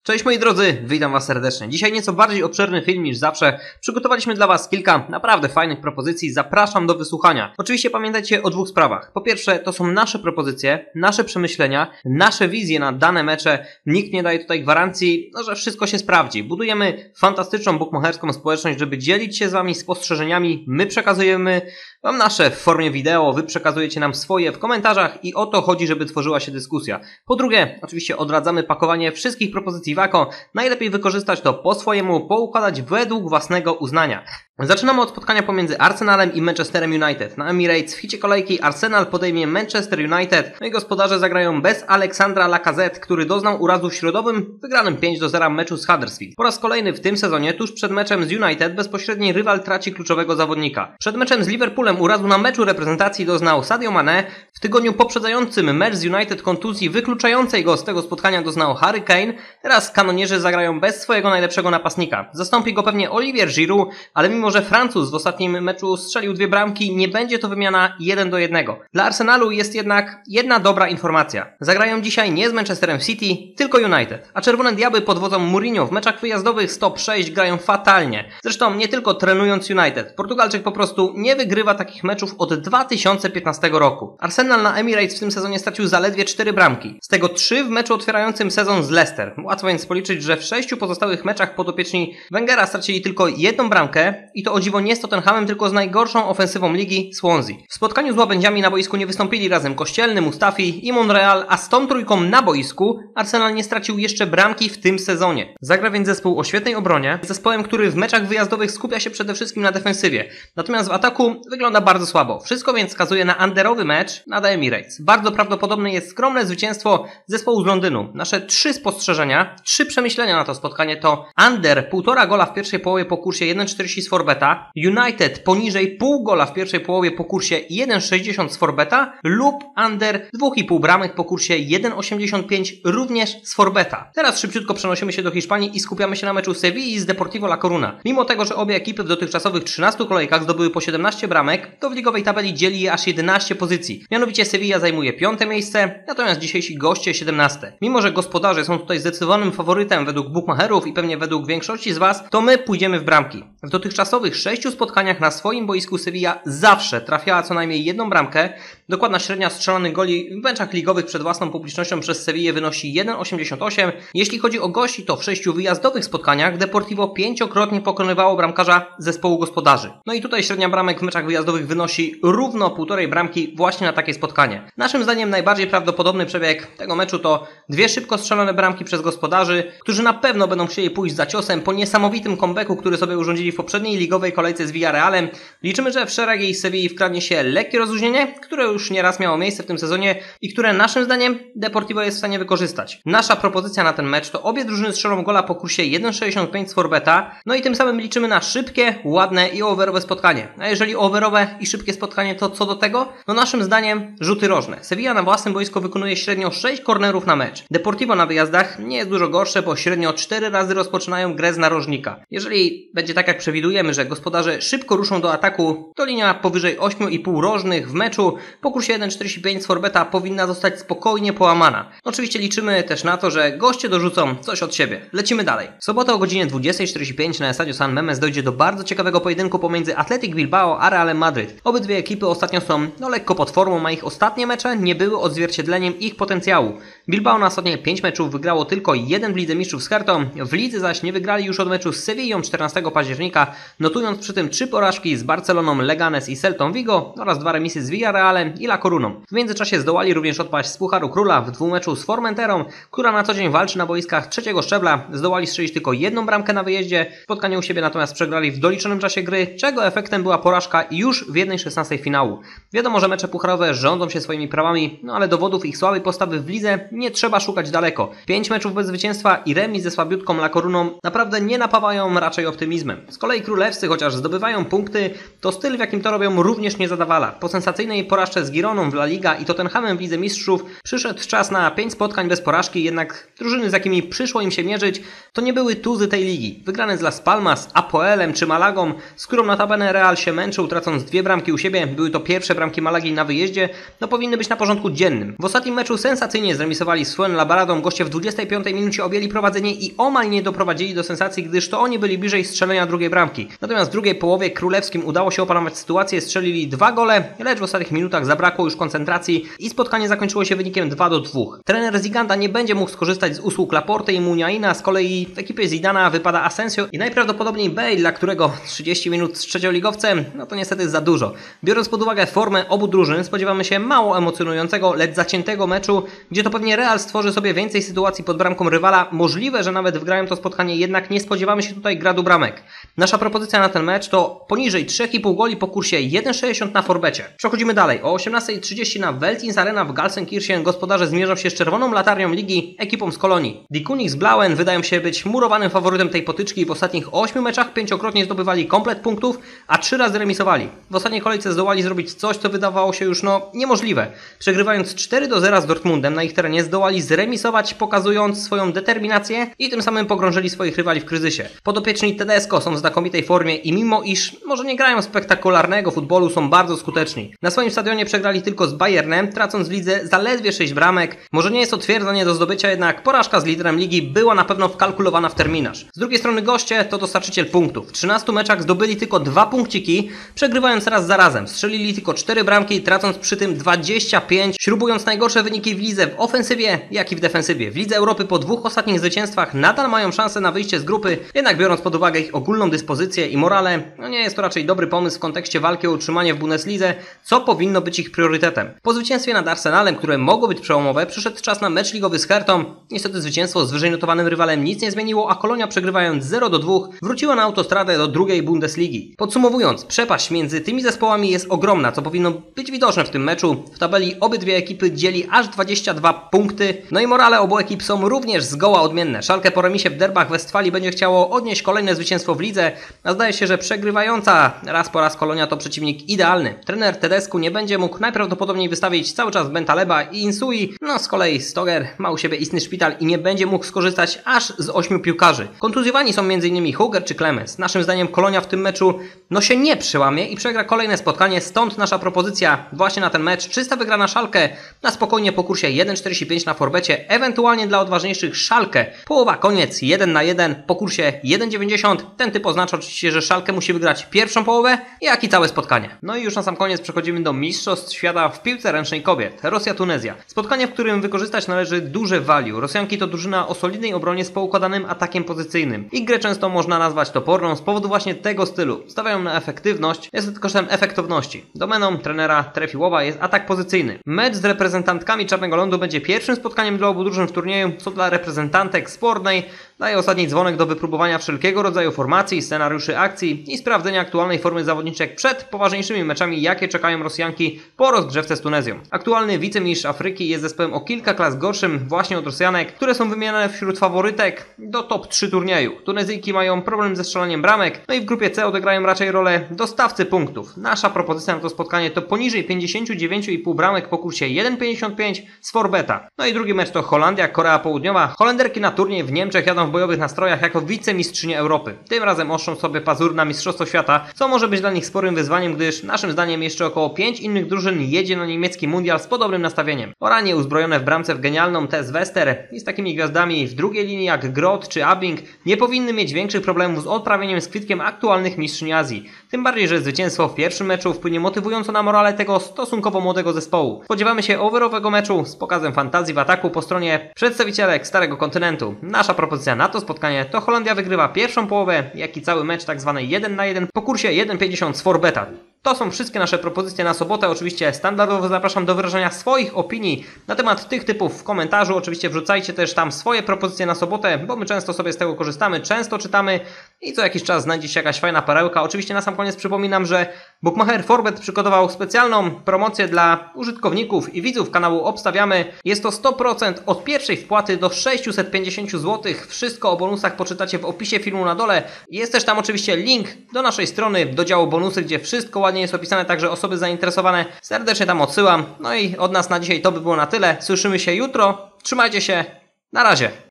Cześć moi drodzy, witam was serdecznie. Dzisiaj nieco bardziej obszerny film niż zawsze. Przygotowaliśmy dla was kilka naprawdę fajnych propozycji. Zapraszam do wysłuchania. Oczywiście pamiętajcie o dwóch sprawach. Po pierwsze, to są nasze propozycje, nasze przemyślenia, nasze wizje na dane mecze. Nikt nie daje tutaj gwarancji, że wszystko się sprawdzi. Budujemy fantastyczną bookmacherską społeczność, żeby dzielić się z wami spostrzeżeniami. My przekazujemy wam nasze w formie wideo, wy przekazujecie nam swoje w komentarzach i o to chodzi, żeby tworzyła się dyskusja. Po drugie, oczywiście odradzamy pakowanie wszystkich propozycji Wako. Najlepiej wykorzystać to po swojemu, poukładać według własnego uznania. Zaczynamy od spotkania pomiędzy Arsenalem i Manchesterem United. Na Emirates w hicie kolejki Arsenal podejmie Manchester United. No i gospodarze zagrają bez Aleksandra Lacazette, który doznał urazu w środowym, wygranym 5-0 meczu z Huddersfield. Po raz kolejny w tym sezonie, tuż przed meczem z United, bezpośredni rywal traci kluczowego zawodnika. Przed meczem z Liverpoolem urazu na meczu reprezentacji doznał Sadio Mané. W tygodniu poprzedzającym mecz z United kontuzji wykluczającej go z tego spotkania doznał Harry Kane. Teraz kanonierzy zagrają bez swojego najlepszego napastnika. Zastąpi go pewnie Olivier Giroud, ale mimo że Francuz w ostatnim meczu strzelił 2 bramki, nie będzie to wymiana 1-1. Dla Arsenalu jest jednak jedna dobra informacja. Zagrają dzisiaj nie z Manchesterem City, tylko United. A Czerwone Diabły pod wodzą Mourinho w meczach wyjazdowych z top 6 grają fatalnie. Zresztą nie tylko trenując United. Portugalczyk po prostu nie wygrywa takich meczów od 2015 roku. Arsenal na Emirates w tym sezonie stracił zaledwie 4 bramki. Z tego 3 w meczu otwierającym sezon z Leicester. Łatwo więc policzyć, że w 6 pozostałych meczach podopieczni Wengera stracili tylko 1 bramkę i to o dziwo nie z Tottenhamem, tylko z najgorszą ofensywą ligi Swansea. W spotkaniu z łabędziami na boisku nie wystąpili razem Kościelny, Mustafi i Monreal, a z tą trójką na boisku Arsenal nie stracił jeszcze bramki w tym sezonie. Zagra więc zespół o świetnej obronie, zespołem, który w meczach wyjazdowych skupia się przede wszystkim na defensywie. Natomiast w ataku wygląda bardzo słabo. Wszystko więc wskazuje na underowy mecz na The Emirates. Bardzo prawdopodobne jest skromne zwycięstwo zespołu z Londynu. Nasze 3 spostrzeżenia, 3 przemyślenia na to spotkanie to under 1,5 gola w pierwszej połowie po kursie 1,40 z Forbeta, United poniżej pół gola w pierwszej połowie po kursie 1,60 z Forbeta lub under 2,5 bramek po kursie 1,85 również z Forbeta. Teraz szybciutko przenosimy się do Hiszpanii i skupiamy się na meczu Sewilli z Deportivo La Coruña. Mimo tego, że obie ekipy w dotychczasowych 13 kolejkach zdobyły po 17 bramek, to w ligowej tabeli dzieli je aż 11 pozycji. Mianowicie Sevilla zajmuje 5. miejsce, natomiast dzisiejsi goście 17. Mimo że gospodarze są tutaj zdecydowanym faworytem według bookmacherów i pewnie według większości z Was, to my pójdziemy w bramki. W dotychczasowych 6 spotkaniach na swoim boisku Sevilla zawsze trafiała co najmniej 1 bramkę. Dokładna średnia strzelanych goli w meczach ligowych przed własną publicznością przez Sevillę wynosi 1,88. Jeśli chodzi o gości, to w 6 wyjazdowych spotkaniach Deportivo 5-krotnie pokonywało bramkarza zespołu gospodarzy. No i tutaj średnia bramek w meczach wyjazdowych wynosi równo 1,5 bramki właśnie na takie spotkanie. Naszym zdaniem najbardziej prawdopodobny przebieg tego meczu to 2 szybko strzelone bramki przez gospodarzy, którzy na pewno będą chcieli pójść za ciosem po niesamowitym comebacku, który sobie urządzili w poprzedniej ligowej kolejce z Villarrealem. Liczymy, że w szeregi Sewilli wkradnie się lekkie rozluźnienie, które już nieraz miało miejsce w tym sezonie i które naszym zdaniem Deportivo jest w stanie wykorzystać. Nasza propozycja na ten mecz to obie drużyny strzelą gola po kursie 1,65 z Forbeta, no i tym samym liczymy na szybkie, ładne i overowe spotkanie. A jeżeli overowe i szybkie spotkanie, to co do tego? No naszym zdaniem rzuty rożne. Sevilla na własnym boisku wykonuje średnio 6 kornerów na mecz. Deportivo na wyjazdach nie jest dużo gorsze, bo średnio 4 razy rozpoczynają grę z narożnika. Jeżeli będzie tak jak przewidujemy, że gospodarze szybko ruszą do ataku, to linia powyżej 8,5 rożnych w meczu po kursie 1,45 z Forbeta powinna zostać spokojnie połamana. Oczywiście liczymy też na to, że goście dorzucą coś od siebie. Lecimy dalej. W sobotę o godzinie 20:45 na Estadio San Mamés dojdzie do bardzo ciekawego pojedynku pomiędzy Athletic Bilbao a Realem Madryt. Obydwie ekipy ostatnio są lekko pod formą, a ich ostatnie mecze nie były odzwierciedleniem ich potencjału. Bilbao na ostatnie 5 meczów wygrało tylko 1 w Lidze Mistrzów z Hertą, w lidze zaś nie wygrali już od meczu z Sewillą 14 października, notując przy tym 3 porażki z Barceloną, Leganes i Celtą Vigo oraz 2 remisy z Villarrealem i La Coruñą. W międzyczasie zdołali również odpaść z Pucharu Króla w dwumeczu z Formenterą, która na co dzień walczy na boiskach 3. szczebla. Zdołali strzelić tylko 1 bramkę na wyjeździe, spotkanie u siebie natomiast przegrali w doliczonym czasie gry, czego efektem była porażka już w 1/16 finału. Wiadomo, że mecze pucharowe rządzą się swoimi prawami, no ale dowodów ich słabej postawy w lidze nie trzeba szukać daleko. 5 meczów bez zwycięstwa i remis ze słabiutką La Coruñą naprawdę nie napawają raczej optymizmem. Z kolei królewscy, chociaż zdobywają punkty, to styl w jakim to robią również nie zadawala. Po sensacyjnej porażce z Gironą w La Liga i Tottenhamem w Lidze Mistrzów przyszedł czas na 5 spotkań bez porażki, jednak drużyny, z jakimi przyszło im się mierzyć, to nie były tuzy tej ligi. Wygrane z Las Palmas, Apoelem czy Malagą, z którą notabene Real się męczył, tracąc 2 bramki u siebie, były to pierwsze bramki Malagi na wyjeździe, no powinny być na porządku dziennym. W ostatnim meczu sensacyjnie zremisował zremisowali z Fuenlabradą. Goście w 25 minucie objęli prowadzenie i omal nie doprowadzili do sensacji, gdyż to oni byli bliżej strzelenia drugiej bramki. Natomiast w drugiej połowie królewskim udało się opanować sytuację, strzelili 2 gole, lecz w ostatnich minutach zabrakło już koncentracji i spotkanie zakończyło się wynikiem 2-2. Trener Ziganda nie będzie mógł skorzystać z usług Laporte i Muniaina, z kolei w ekipie Zidana wypada Asensio i najprawdopodobniej Bale, dla którego 30 minut z trzecioligowcem, no to niestety za dużo. Biorąc pod uwagę formę obu drużyn, spodziewamy się mało emocjonującego, lecz zaciętego meczu, gdzie to pewnie Real stworzy sobie więcej sytuacji pod bramką rywala. Możliwe, że nawet wygrają to spotkanie, jednak nie spodziewamy się tutaj gradu bramek. Nasza propozycja na ten mecz to poniżej 3,5 goli po kursie 1,60 na Forbecie. Przechodzimy dalej. O 18:30 na Veltins Arena w Gelsenkirchen gospodarze zmierzą się z czerwoną latarnią ligi, ekipą z Kolonii. Die Königsblauen wydają się być murowanym faworytem tej potyczki i w ostatnich 8 meczach 5-krotnie zdobywali komplet punktów, a 3 razy remisowali. W ostatniej kolejce zdołali zrobić coś, co wydawało się już niemożliwe. Przegrywając 4-0 z Dortmundem na ich terenie, zdołali zremisować, pokazując swoją determinację i tym samym pogrążyli swoich rywali w kryzysie. Podopieczni Tedesco są w znakomitej formie i mimo iż może nie grają spektakularnego futbolu, są bardzo skuteczni. Na swoim stadionie przegrali tylko z Bayernem, tracąc w lidze zaledwie 6 bramek. Może nie jest to twierdzenie do zdobycia, jednak porażka z liderem ligi była na pewno wkalkulowana w terminarz. Z drugiej strony goście to dostarczyciel punktów. W 13 meczach zdobyli tylko 2 punkciki, przegrywając raz za razem. Strzelili tylko 4 bramki, tracąc przy tym 25, śrubując najgorsze wyniki w lidze w ofensywie, jak i w defensywie. W Lidze Europy po 2 ostatnich zwycięstwach nadal mają szansę na wyjście z grupy, jednak biorąc pod uwagę ich ogólną dyspozycję i morale, nie jest to raczej dobry pomysł w kontekście walki o utrzymanie w Bundeslidze, co powinno być ich priorytetem. Po zwycięstwie nad Arsenalem, które mogło być przełomowe, przyszedł czas na mecz ligowy z Hertą. Niestety zwycięstwo z wyżej notowanym rywalem nic nie zmieniło, a Kolonia, przegrywając 0-2, wróciła na autostradę do drugiej Bundesligi. Podsumowując, przepaść między tymi zespołami jest ogromna, co powinno być widoczne w tym meczu. W tabeli obydwie ekipy dzieli aż 22 punkty, no i morale obu ekip są również zgoła odmienne. Schalke po remisie w derbach Westfalii będzie chciało odnieść kolejne zwycięstwo w lidze, a zdaje się, że przegrywająca raz po raz Kolonia to przeciwnik idealny. Trener Tedesco nie będzie mógł najprawdopodobniej wystawić cały czas Bentaleba i Insui, no z kolei Stoger ma u siebie istny szpital i nie będzie mógł skorzystać aż z 8 piłkarzy. Kontuzjowani są m.in. Huger czy Clemens. Naszym zdaniem Kolonia w tym meczu się nie przełamie i przegra kolejne spotkanie, stąd nasza propozycja właśnie na ten mecz. Czysta wygrana Schalke na spokojnie po kursie 1,45 na Forbecie, ewentualnie dla odważniejszych Schalke połowa koniec 1-1 po kursie 1,90. Ten typ oznacza oczywiście, że Schalke musi wygrać pierwszą połowę, jak i całe spotkanie. No i już na sam koniec przechodzimy do Mistrzostw Świata w piłce ręcznej kobiet. Rosja-Tunezja. Spotkanie, w którym wykorzystać należy duże value. Rosjanki to drużyna o solidnej obronie z poukładanym atakiem pozycyjnym. Ich grę często można nazwać toporną z powodu właśnie tego stylu. Stawiają na efektywność, jest to kosztem efektowności. Domeną trenera Trefiłowa jest atak pozycyjny. Mecz z reprezentantkami Czarnego Lądu będzie pierwszym spotkaniem dla obu drużyn w turnieju, co dla reprezentantek spornej daje ostatni dzwonek do wypróbowania wszelkiego rodzaju formacji, scenariuszy akcji i sprawdzenia aktualnej formy zawodniczek przed poważniejszymi meczami, jakie czekają Rosjanki po rozgrzewce z Tunezją. Aktualny wicemistrz Afryki jest zespołem o kilka klas gorszym właśnie od Rosjanek, które są wymieniane wśród faworytek do top 3 turnieju. Tunezyjki mają problem ze strzelaniem bramek, no i w grupie C odegrają raczej rolę dostawcy punktów. Nasza propozycja na to spotkanie to poniżej 59,5 bramek po kursie 1,55 z Forbeta. No i drugi mecz to Holandia, Korea Południowa. Holenderki na turniej w Niemczech jadą w bojowych nastrojach jako wicemistrzynie Europy. Tym razem oszczą sobie pazur na Mistrzostwo Świata, co może być dla nich sporym wyzwaniem, gdyż naszym zdaniem jeszcze około 5 innych drużyn jedzie na niemiecki mundial z podobnym nastawieniem. Oranie uzbrojone w bramce w genialną Tess Wester i z takimi gwiazdami w drugiej linii jak Groth czy Abing nie powinny mieć większych problemów z odprawieniem z kwitkiem aktualnych mistrzyń Azji. Tym bardziej, że zwycięstwo w pierwszym meczu wpłynie motywująco na morale tego stosunkowo młodego zespołu. Spodziewamy się overowego meczu z pokazem fantazji w ataku po stronie przedstawicielek Starego Kontynentu. Nasza propozycja na to spotkanie to Holandia wygrywa pierwszą połowę, jak i cały mecz tzw. 1-1 po kursie 1,50 z Forbeta. To są wszystkie nasze propozycje na sobotę. Oczywiście standardowo zapraszam do wyrażania swoich opinii na temat tych typów w komentarzu. Oczywiście wrzucajcie też tam swoje propozycje na sobotę, bo my często sobie z tego korzystamy, często czytamy i co jakiś czas znajdzie się jakaś fajna perełka. Oczywiście na sam koniec przypominam, że Bookmacher Forbet przygotował specjalną promocję dla użytkowników i widzów kanału Obstawiamy. Jest to 100% od pierwszej wpłaty do 650 zł. Wszystko o bonusach poczytacie w opisie filmu na dole. Jest też tam oczywiście link do naszej strony, do działu bonusy, gdzie wszystko ładnie jest opisane, także osoby zainteresowane serdecznie tam odsyłam. No i od nas na dzisiaj to by było na tyle. Słyszymy się jutro. Trzymajcie się. Na razie.